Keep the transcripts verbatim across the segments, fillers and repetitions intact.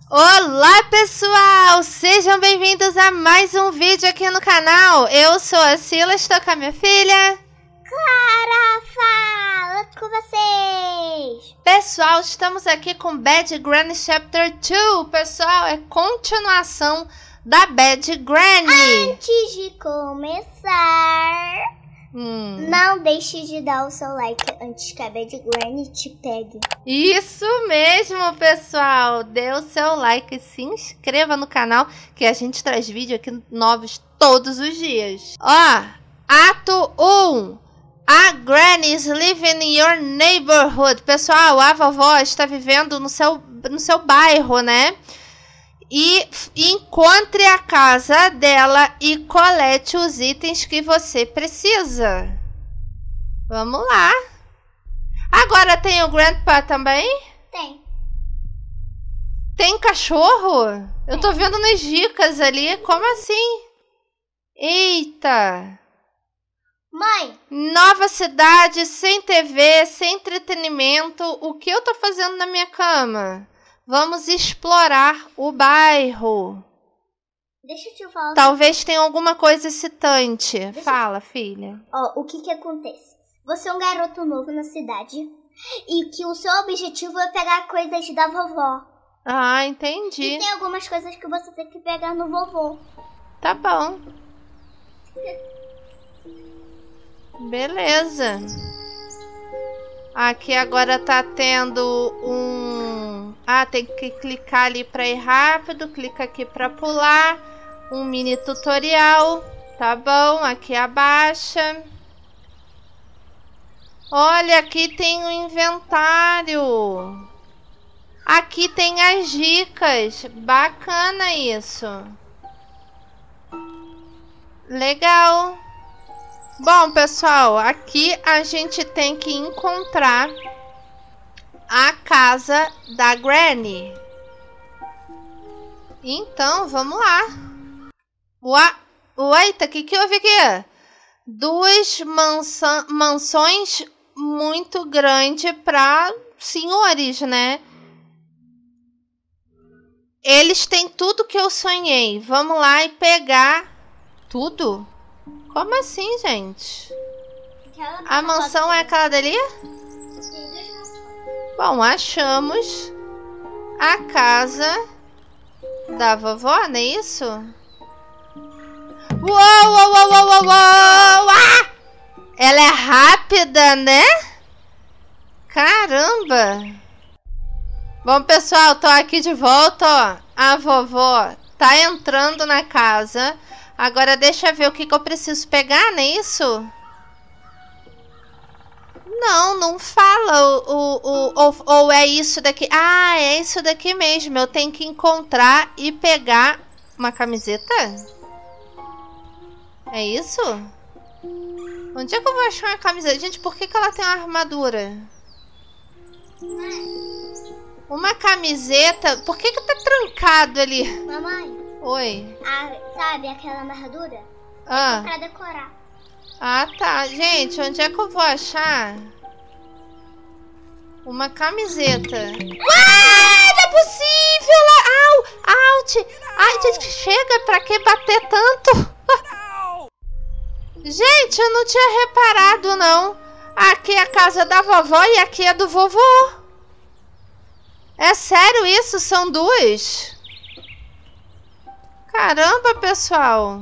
Olá pessoal, sejam bem-vindos a mais um vídeo aqui no canal. Eu sou a Sila, estou com a minha filha Clara, fala com vocês. Pessoal, estamos aqui com Bad Granny Chapter dois. Pessoal, é continuação da Bad Granny. Antes de começar, hum. não deixe de dar o seu like antes que a Bad Granny te pegue. Isso mesmo, pessoal. Dê o seu like e se inscreva no canal, que a gente traz vídeo aqui novos todos os dias. Ó, ato um. A Granny is living in your neighborhood. Pessoal, a vovó está vivendo no seu, no seu bairro, né? E encontre a casa dela e colete os itens que você precisa. Vamos lá. Agora tem o Grandpa também? Tem. Tem cachorro? Tem. Eu tô vendo nas dicas ali. Como assim? Eita. Mãe. Nova cidade, sem T V, sem entretenimento. O que eu tô fazendo na minha cama? Vamos explorar o bairro. Deixa eu te falar. Talvez tenha alguma coisa excitante. Deixa Fala, eu... filha. Ó, o que que acontece? Você é um garoto novo na cidade e que o seu objetivo é pegar coisas da vovó. Ah, entendi. E tem algumas coisas que você tem que pegar no vovô. Tá bom. Beleza. Aqui agora tá tendo um... Ah, tem que clicar ali pra ir rápido. Clica aqui pra pular. Um mini tutorial. Tá bom, aqui abaixa. Olha, aqui tem o inventário. Aqui tem as dicas. Bacana isso. Legal. Bom, pessoal, aqui a gente tem que encontrar a casa da Granny. Então, vamos lá. Ua... Eita, o que que houve aqui? Duas mansa... mansões muito grandes para senhores, né? Eles têm tudo que eu sonhei. Vamos lá e pegar tudo? Como assim, gente? A mansão é aquela dali? Bom, achamos a casa da vovó, não é isso? Uou, uou, uou, uou, uou, uou! Ah! Ela é rápida, né? Caramba! Bom, pessoal, tô aqui de volta, ó. A vovó tá entrando na casa. Agora deixa eu ver o que, que eu preciso pegar, não é isso? Não, não fala. O, o, o, ou, ou é isso daqui. Ah, é isso daqui mesmo. Eu tenho que encontrar e pegar uma camiseta? É isso? Onde é que eu vou achar uma camiseta? Gente, por que, que ela tem uma armadura? Uma camiseta? Por que, que tá trancado ali? Mamãe. Oi. A, sabe aquela amarradura? Ah. É pra decorar. Ah, tá. Gente, onde é que eu vou achar uma camiseta? Ah, não é possível! Au! Out! Ai, gente, chega! Pra que bater tanto? Gente, eu não tinha reparado, não. Aqui é a casa da vovó e aqui é do vovô. É sério isso? São duas? Caramba, pessoal.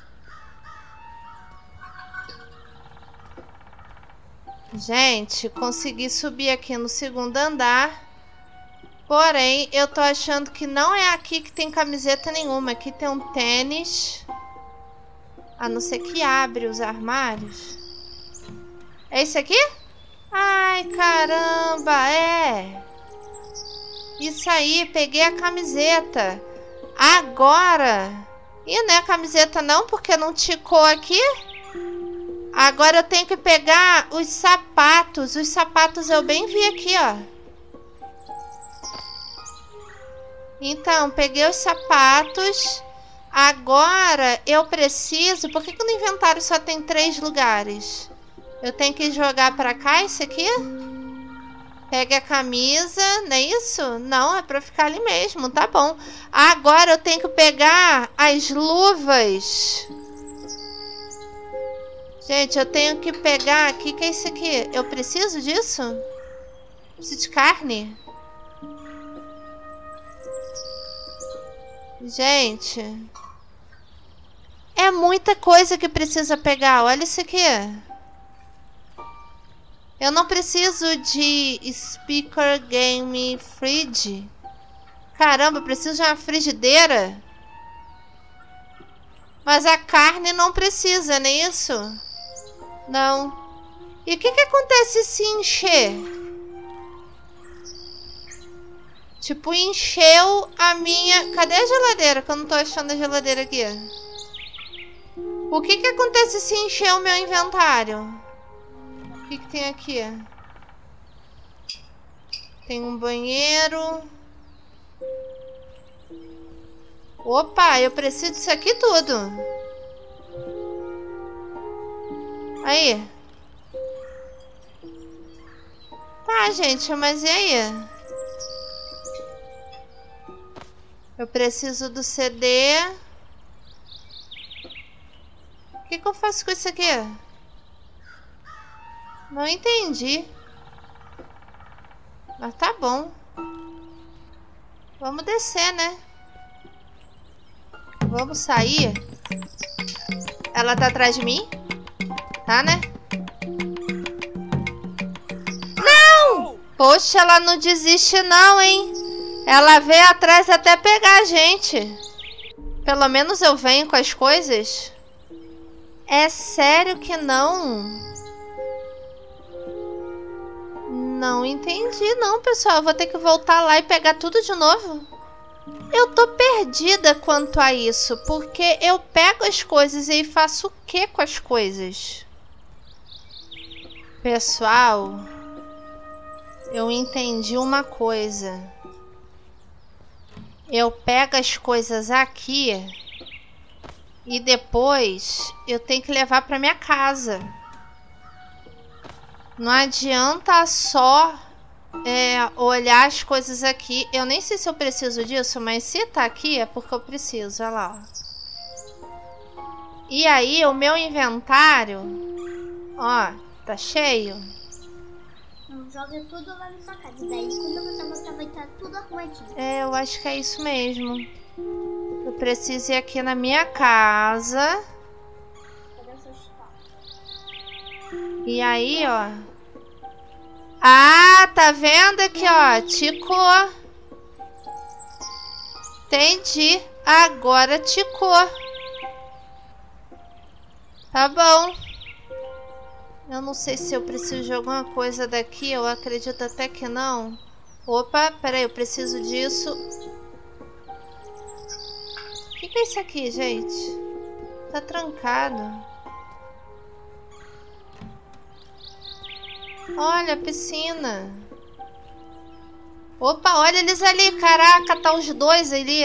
Gente, consegui subir aqui no segundo andar. Porém, eu tô achando que não é aqui que tem camiseta nenhuma. Aqui tem um tênis. A não ser que abre os armários. É esse aqui? Ai, caramba, é. Isso aí, peguei a camiseta. Agora... Ih, não é a camiseta não, porque não ticou aqui. Agora eu tenho que pegar os sapatos. Os sapatos eu bem vi aqui, ó. Então, peguei os sapatos. Agora eu preciso... Por que que no inventário só tem três lugares? Eu tenho que jogar pra cá esse aqui? Pegue a camisa, não é isso? Não, é pra ficar ali mesmo, tá bom. Agora eu tenho que pegar as luvas. Gente, eu tenho que pegar... O que, que é isso aqui? Eu preciso disso? Preciso de carne? Gente... É muita coisa que precisa pegar. Olha isso aqui. Eu não preciso de speaker game fridge. Caramba, eu preciso de uma frigideira. Mas a carne não precisa, não é isso? Não. E o que que acontece se encher? Tipo, encheu a minha... Cadê a geladeira? Que eu não tô achando a geladeira aqui. O que que acontece se encher o meu inventário? O que que tem aqui? Tem um banheiro. Opa, eu preciso disso aqui tudo. Aí. Tá, gente, mas e aí? Eu preciso do C D. O que que eu faço com isso aqui? Não entendi. Mas tá bom. Vamos descer, né? Vamos sair. Ela tá atrás de mim? Tá, né? Não! Poxa, ela não desiste não, hein? Ela veio atrás até pegar a gente. Pelo menos eu venho com as coisas. É sério que não? Não entendi não, pessoal. Eu vou ter que voltar lá e pegar tudo de novo. Eu tô perdida quanto a isso. Porque eu pego as coisas e faço o que com as coisas? Pessoal, eu entendi uma coisa. Eu pego as coisas aqui... E depois eu tenho que levar para minha casa. Não adianta só é, olhar as coisas aqui. Eu nem sei se eu preciso disso, mas se tá aqui é porque eu preciso. Olha lá. Ó. E aí o meu inventário, ó, tá cheio. Não joga tudo lá na sua casa. Daí quando você mostrar vai estar tudo arrumadinho. É, eu acho que é isso mesmo. Eu preciso ir aqui na minha casa. E aí, ó. Ah, tá vendo aqui, ó. Ticou. Entendi. Agora ticou. Tá bom. Eu não sei se eu preciso de alguma coisa daqui. Eu acredito até que não. Opa, peraí, eu preciso disso. O que, que é isso aqui, gente? Tá trancado. Olha a piscina. Opa, olha eles ali. Caraca, tá os dois ali.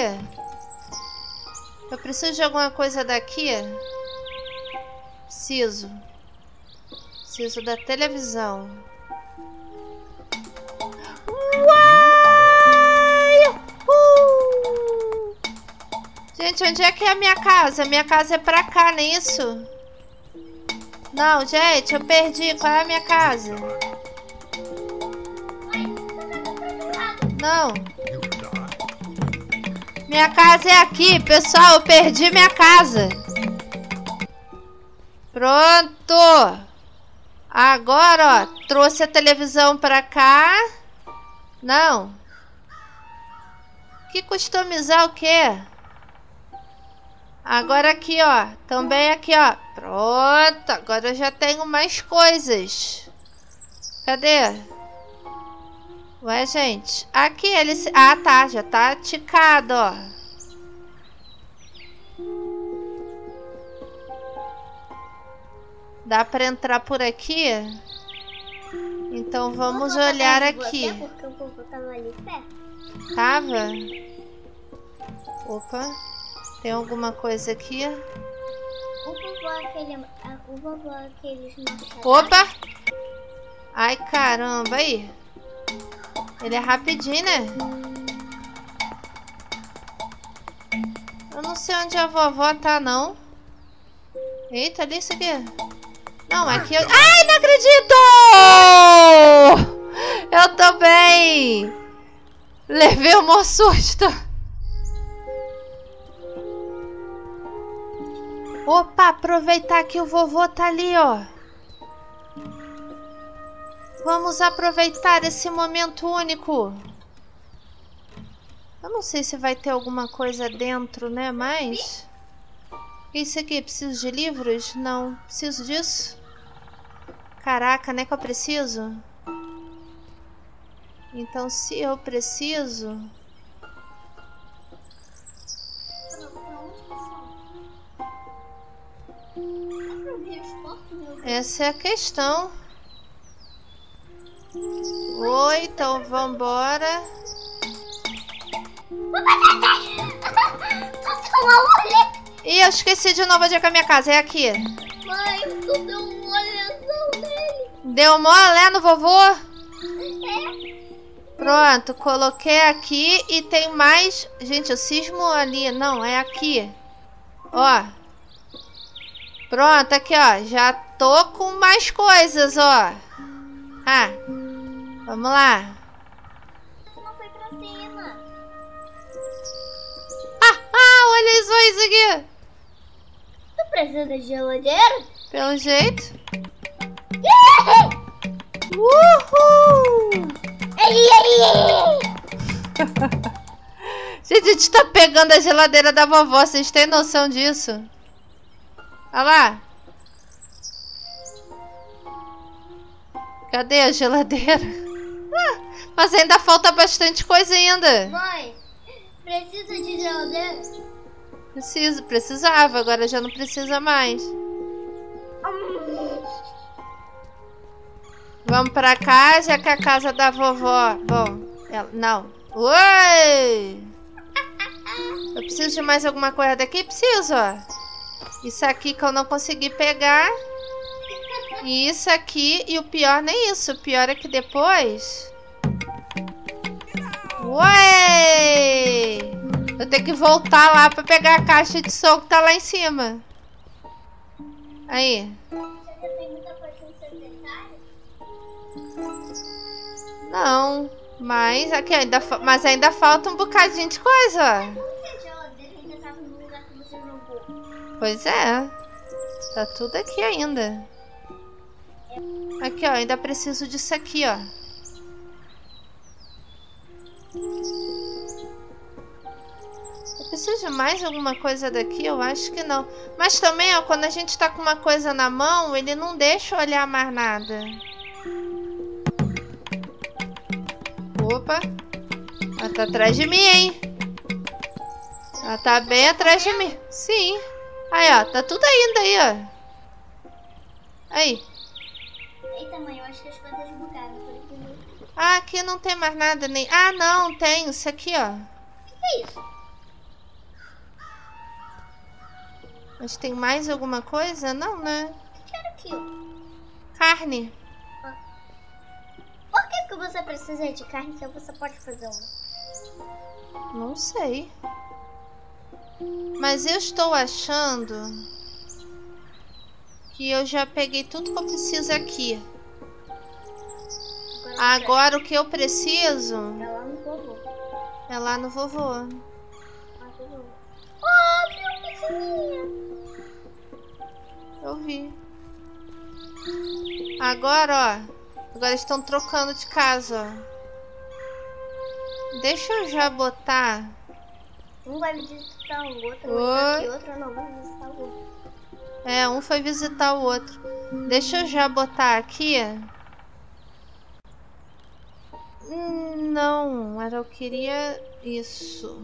Eu preciso de alguma coisa daqui. Preciso. Preciso da televisão. Uai! Uh! Gente, onde é que é a minha casa? Minha casa é pra cá, não é isso? Não, gente, eu perdi. Qual é a minha casa? Não. Minha casa é aqui, pessoal. Eu perdi minha casa. Pronto. Agora, ó, trouxe a televisão pra cá. Não. Que customizar o quê? Agora aqui, ó. Também aqui, ó. Pronto. Agora eu já tenho mais coisas. Cadê? Ué, gente. Aqui ele... Se... Ah, tá. Já tá ticado, ó. Dá pra entrar por aqui? Então vamos olhar aqui. Porque o vovô tava ali perto. Tava? Opa. Tem alguma coisa aqui? O vovô aquele... O vovô aqueles... Opa! Ai, caramba. Aí. Ele é rapidinho, né? Eu não sei onde a vovó tá, não. Eita, ali isso aqui. Não, aqui eu... Ai, não acredito! Eu tô bem! Levei um maior susto. Opa, aproveitar que o vovô tá ali, ó. Vamos aproveitar esse momento único. Eu não sei se vai ter alguma coisa dentro, né? Mas... Isso aqui, preciso de livros? Não, preciso disso. Caraca, né que eu preciso? Então, se eu preciso... Essa é a questão. Oi, então vambora. Ih, eu esqueci de novo onde é que é a minha casa. É aqui. Mãe, tu deu um olhão nele. Deu mole no vovô? É. Pronto, coloquei aqui e tem mais... Gente, o cismo ali... Não, é aqui. Ó. Pronto, aqui, ó. Já tô com mais coisas, ó. Ah. Vamos lá. Não foi pra cima. Ah, ah, olha só isso aqui. Tu precisa de geladeira? Pelo jeito. Uhul! Ei, ei, ei. Gente, a gente tá pegando a geladeira da vovó. Vocês têm noção disso? Olha lá. Cadê a geladeira? Ah, mas ainda falta bastante coisa ainda. Mãe, precisa de geladeira? Precisa, precisava, agora já não precisa mais. Vamos pra cá, já que a casa da vovó... Bom, ela... não. Oi! Eu preciso de mais alguma coisa daqui? Preciso, ó. Isso aqui que eu não consegui pegar. E isso aqui. E o pior nem isso. O pior é que depois... Ué! Eu tenho que voltar lá pra pegar a caixa de som que tá lá em cima. Aí. Você tem muita coisa no seu inventário? Não. Mas aqui ainda, mas ainda falta um bocadinho de coisa. Por que a geladeira ainda tava no lugar que você jogou? Pois é. Tá tudo aqui ainda. Aqui, ó. Ainda preciso disso aqui, ó. Eu preciso de mais alguma coisa daqui? Eu acho que não. Mas também, ó, quando a gente tá com uma coisa na mão, ele não deixa olhar mais nada. Opa. Ela tá atrás de mim, hein? Ela tá bem atrás de mim. Sim. Aí, ó. Tá tudo ainda aí, ó. Aí. Eita, mãe, eu acho que as coisas bugaram. Por aqui. Ah, aqui não tem mais nada nem... Ah, não. Tem isso aqui, ó. O que é isso? Mas tem mais alguma coisa? Não, né? O que era aquilo? Carne. Por que, que você precisa de carne se você pode fazer uma? Não sei. Mas eu estou achando que eu já peguei tudo que eu preciso aqui. Agora, Agora o que eu preciso é lá no vovô. é lá no vovô. Lá no vovô. Oh, tem uma piscininha. Eu vi. Agora, ó. Agora estão trocando de casa, ó. Deixa eu já botar. Um vai visitar o outro, Oi. outro aqui, outro não vai visitar o outro. É, um foi visitar o outro. Deixa eu já botar aqui. Hum, não, era eu queria isso.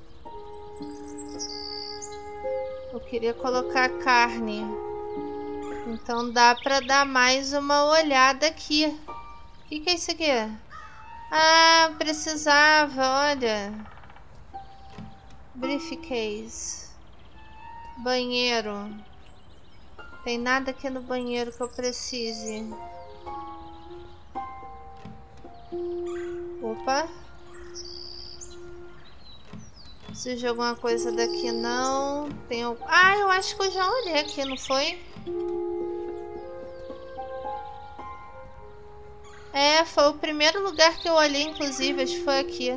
Eu queria colocar carne. Então dá pra dar mais uma olhada aqui. O que, que é isso aqui? Ah, precisava, olha. Briefcase. Banheiro. Tem nada aqui no banheiro que eu precise. Opa. Preciso de alguma coisa daqui, não. Tem algum... Ah, eu acho que eu já olhei aqui, não foi? É, foi o primeiro lugar que eu olhei, inclusive, acho que foi aqui.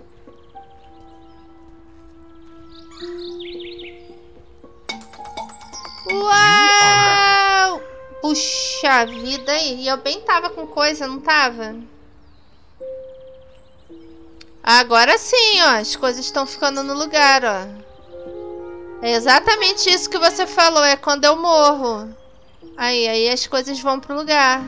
Uau! Puxa vida aí. E eu bem tava com coisa, não tava? Agora sim, ó. As coisas estão ficando no lugar, ó. É exatamente isso que você falou. É quando eu morro. Aí, aí as coisas vão pro lugar.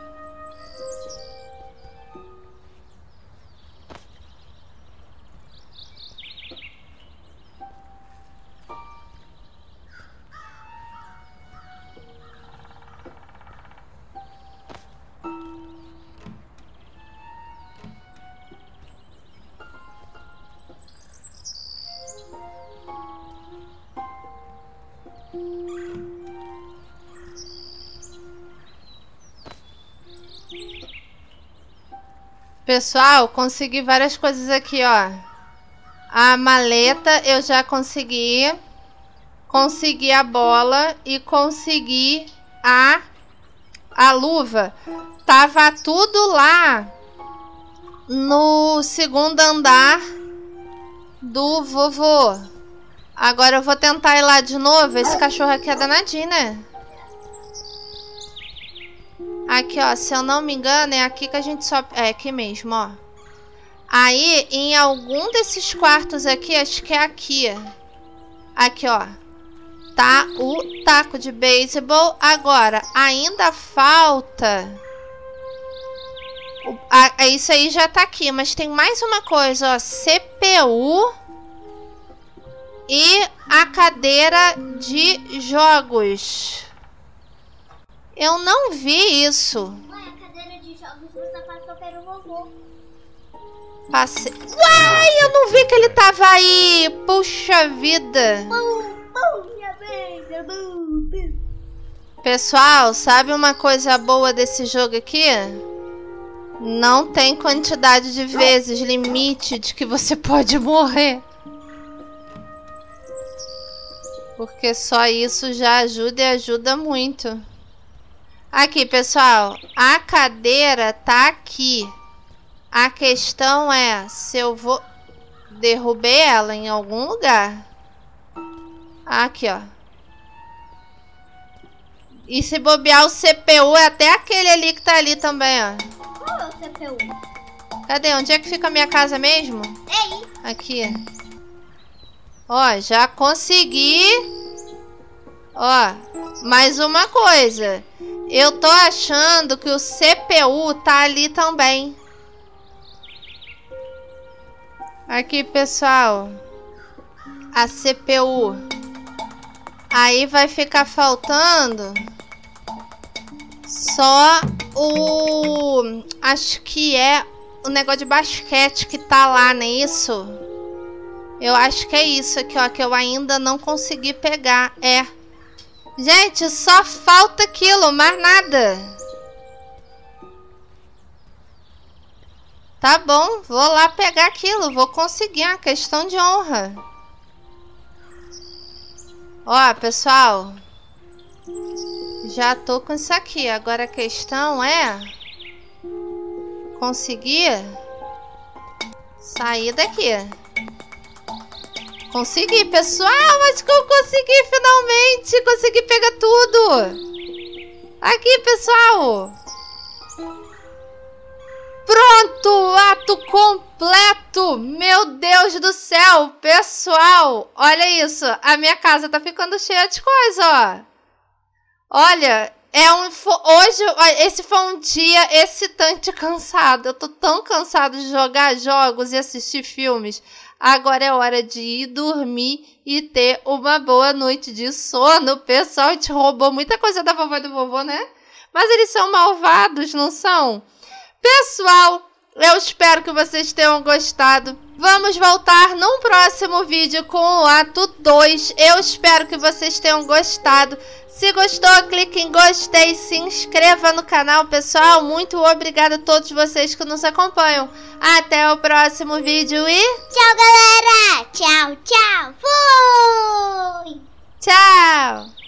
Pessoal, consegui várias coisas aqui, ó. A maleta eu já consegui. Consegui a bola e consegui a, a luva. Tava tudo lá no segundo andar do vovô. Agora eu vou tentar ir lá de novo. Esse cachorro aqui é danadinho, né? Aqui, ó, se eu não me engano, é aqui que a gente sobe. É aqui mesmo, ó. Aí, em algum desses quartos aqui, acho que é aqui. Aqui, ó. Tá o taco de beisebol. Agora, ainda falta... Ah, isso aí já tá aqui, mas tem mais uma coisa, ó. C P U e a cadeira de jogos. Eu não vi isso. Mãe, a cadeira de jogos você passou pelo vovô. Passei. Uai, eu não vi que ele tava aí. Puxa vida. Bum, bum, minha beija, bum, bum. Pessoal, sabe uma coisa boa desse jogo aqui? Não tem quantidade de vezes, limite de que você pode morrer. Porque só isso já ajuda e ajuda muito. Aqui, pessoal, a cadeira tá aqui. A questão é se eu vou... Derrubei ela em algum lugar. Aqui, ó. E se bobear o C P U, é até aquele ali que tá ali também, ó. Qual é o C P U? Cadê? Onde é que fica a minha casa mesmo? Ei! Aqui. Ó, já consegui. Ó, mais uma coisa. Eu tô achando que o C P U tá ali também. Aqui, pessoal. A C P U. Aí vai ficar faltando só o... Acho que é o negócio de basquete que tá lá, não é isso? Eu acho que é isso aqui, ó, que eu ainda não consegui pegar. É. Gente, só falta aquilo, mais nada. Tá bom, vou lá pegar aquilo. Vou conseguir, uma questão de honra. Ó, pessoal. Já tô com isso aqui. Agora a questão é... conseguir sair daqui. Consegui, pessoal. Acho que eu consegui finalmente. Consegui pegar tudo. Aqui, pessoal. Pronto, ato completo. Meu Deus do céu, pessoal. Olha isso, a minha casa tá ficando cheia de coisa, ó. Olha, é um hoje esse foi um dia excitante e cansado. Eu tô tão cansado de jogar jogos e assistir filmes. Agora é hora de ir dormir e ter uma boa noite de sono. Pessoal, a gente roubou muita coisa da vovó e do vovô, né? Mas eles são malvados, não são? Pessoal, eu espero que vocês tenham gostado. Vamos voltar num próximo vídeo com o ato dois. Eu espero que vocês tenham gostado. Se gostou, clique em gostei e se inscreva no canal, pessoal. Muito obrigada a todos vocês que nos acompanham. Até o próximo vídeo e... Tchau, galera! Tchau, tchau! Fui! Tchau!